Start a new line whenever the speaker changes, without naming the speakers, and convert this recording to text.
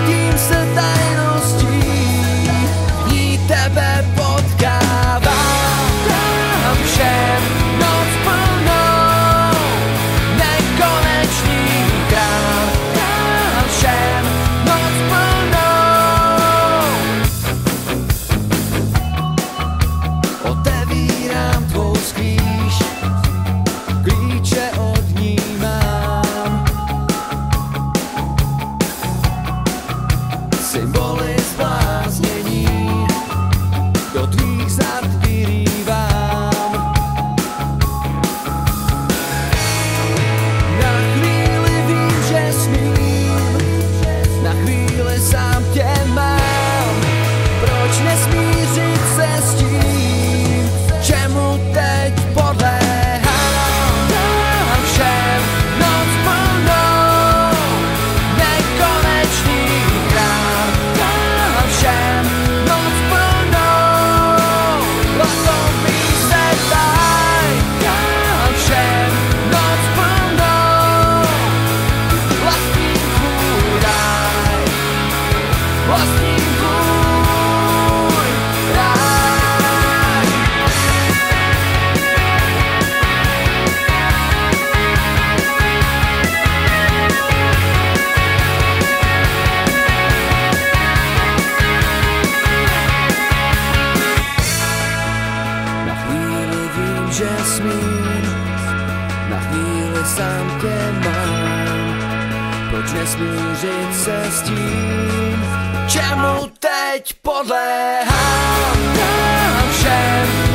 Řídím se tajností, v ní tebe potkávám. Dám všem noc plnou, nekonečný král. Dám všem noc plnou. Otevírám tvou skříž, klíče od ní mám. Symboly zbláznění do tvých zad vyrývám. Na chvíli vím, že smím, na chvíli sám tě mám. Proč nesmířit se s tím, čemu teď podléhám? Dám všem noc plnou, nekonečný král. Dám všem noc plnou, lakomý se taj. Dám všem noc plnou, vlastním tvůj ráj, vlastním tvůj ráj. Na chvíli vím, že smím, na chvíli sám tě mám. Proč nesmířit se s tím, čemu teď podléhám? Dám všem